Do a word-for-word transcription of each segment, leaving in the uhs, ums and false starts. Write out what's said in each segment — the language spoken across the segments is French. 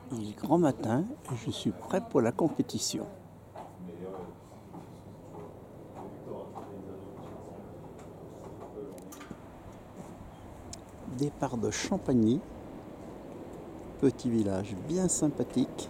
Il est grand matin et je suis prêt pour la compétition. Départ de Champagny, petit village bien sympathique.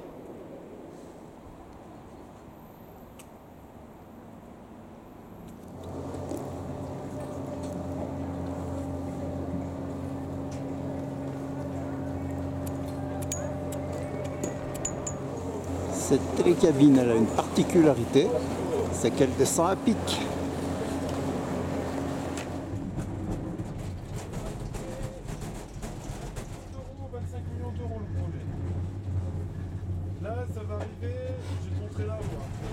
Cette télécabine, elle a une particularité, c'est qu'elle descend à pic. vingt-cinq millions d'euros le projet. Là, ça va arriver, je vais te montrer là.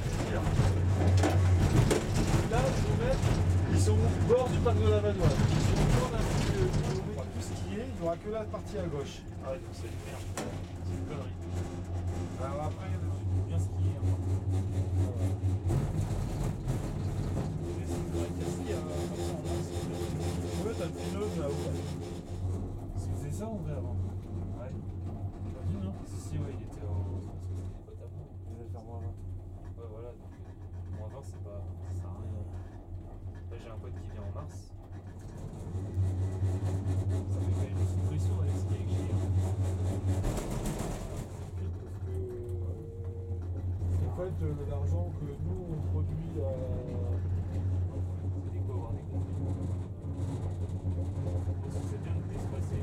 Là, ils vont mettre, ils sont au bord du parc de la Vanoise. Ils sont au bord d'un truc, ils vont mettre tout ce qui est, il n'y aura que la partie à gauche. Arrête, c'est une merde. C'est une connerie. Alors après, il y a des trucs pour bien skier. Hein. Mais si vous aurez cassé, il y a un peu en mars. Ouais, t'as le pylône là-haut. Si vous faisiez ça, on verrait avant. Ouais. T'as vu, non? Si, si, ouais, il était au. Il était pas tabou. Il devait faire moins vingt. Ouais, voilà, donc moins vingt, c'est pas. Ça sert à rien. Là, j'ai un pote qui vient en mars. Ça fait quand même une petite pression avec ce qui est écrit. En fait, l'argent que nous on produit à. C'est des quoi avoir des gars. C'est bien de l'espacer.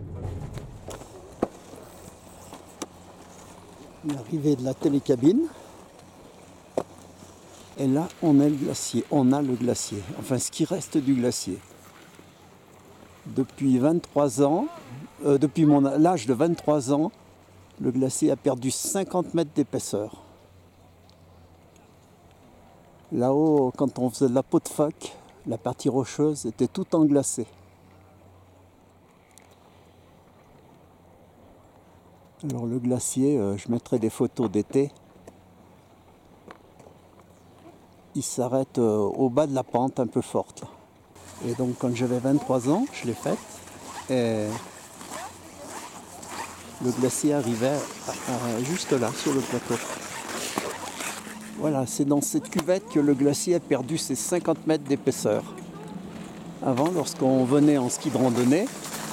L'arrivée de la télécabine. Et là, on a le glacier. On a le glacier. Enfin, ce qui reste du glacier. Depuis vingt-trois ans, euh, depuis mon l'âge de vingt-trois ans, le glacier a perdu cinquante mètres d'épaisseur. Là-haut, quand on faisait de la peau de phoque, la partie rocheuse était tout englacée. Alors le glacier, euh, je mettrai des photos d'été. Il s'arrête euh, au bas de la pente un peu forte. Là. Et donc quand j'avais vingt-trois ans, je l'ai faite. Et le glacier arrivait à, à, juste là, sur le plateau. Voilà, c'est dans cette cuvette que le glacier a perdu ses cinquante mètres d'épaisseur. Avant, lorsqu'on venait en ski de randonnée,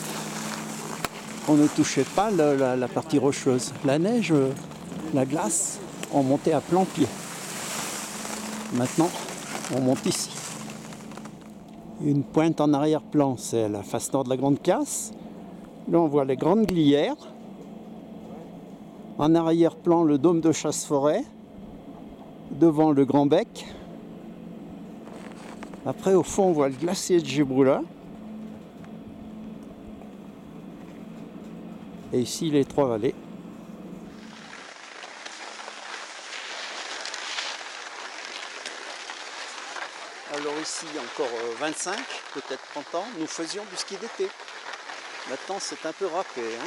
on ne touchait pas le, la, la partie rocheuse. La neige, la glace, on montait à plan pied. Maintenant, on monte ici. Une pointe en arrière-plan, c'est la face nord de la Grande Casse. Là, on voit les grandes glières. En arrière-plan, le dôme de Chasse-Forêt. Devant le Grand Bec. Après, au fond, on voit le glacier de Gébrula. Et ici, les Trois Vallées. Alors ici, encore vingt-cinq, peut-être trente ans, nous faisions du ski d'été. Maintenant, c'est un peu râpé. Hein.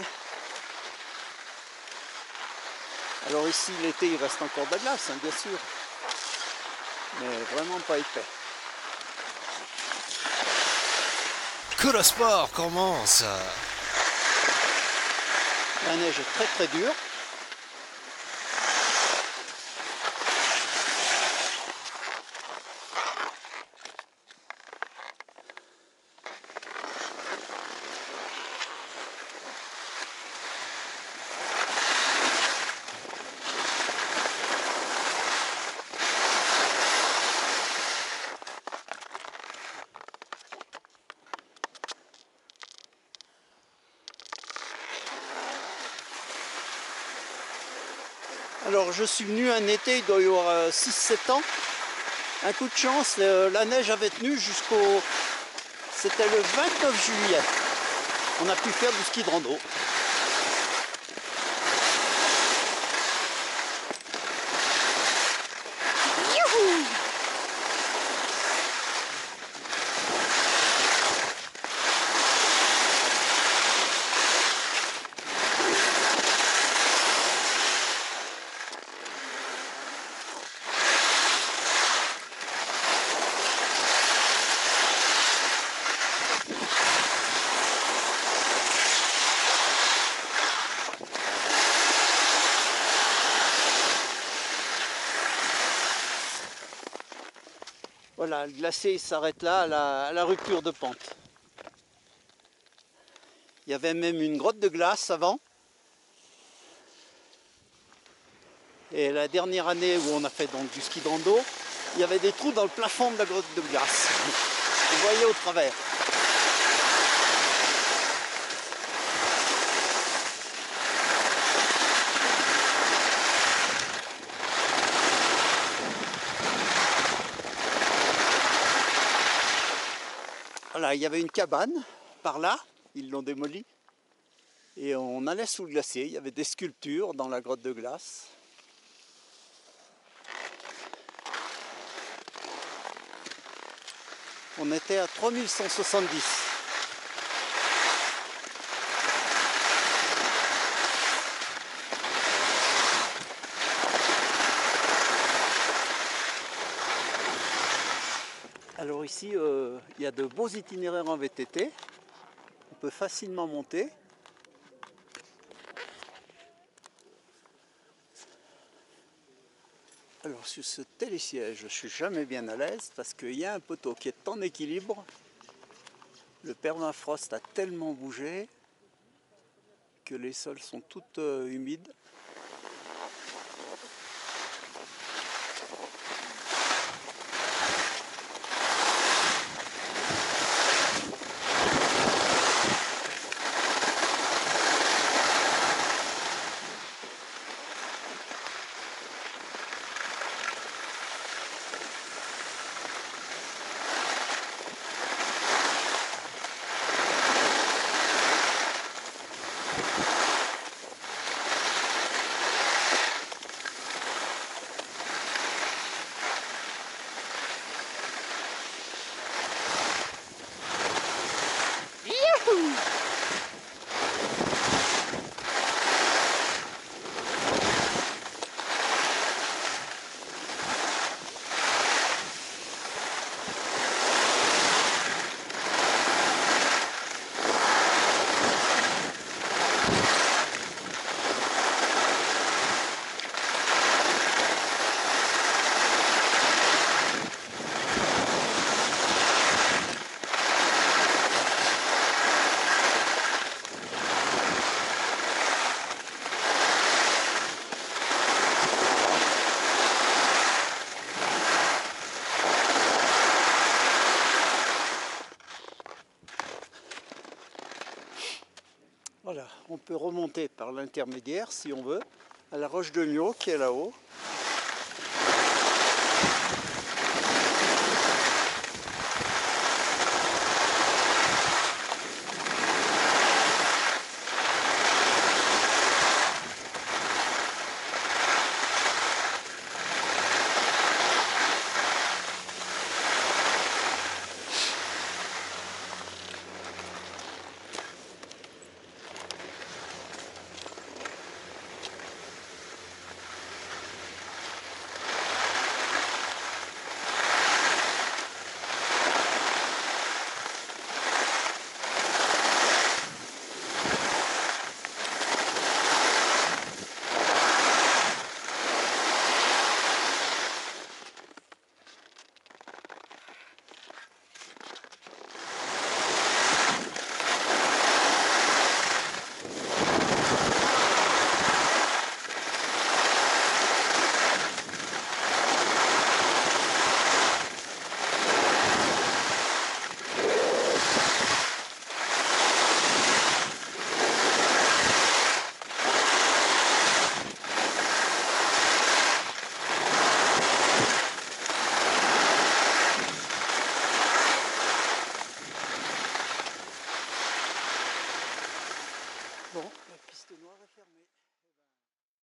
Alors ici, l'été, il reste encore de la glace, hein, bien sûr. Mais vraiment pas épais. Que le sport commence! La neige est très très dure. Alors je suis venu un été, il doit y avoir six sept ans. Un coup de chance, la neige avait tenu jusqu'au... C'était le vingt-neuf juillet. On a pu faire du ski de rando. Youhou! Voilà, le glacier il s'arrête là à la, à la rupture de pente. Il y avait même une grotte de glace avant. Et la dernière année où on a fait donc du ski de rando, il y avait des trous dans le plafond de la grotte de glace. Vous voyez au travers. Voilà, il y avait une cabane par là, ils l'ont démolie. Et on allait sous le glacier, il y avait des sculptures dans la grotte de glace. On était à trois mille cent soixante-dix. Alors ici, euh, il y a de beaux itinéraires en V T T. On peut facilement monter. Alors sur ce télésiège, je suis jamais bien à l'aise parce qu'il y a un poteau qui est en équilibre. Le permafrost a tellement bougé que les sols sont toutes euh, humides. Voilà, on peut remonter par l'intermédiaire si on veut à la roche de Lyon qui est là-haut.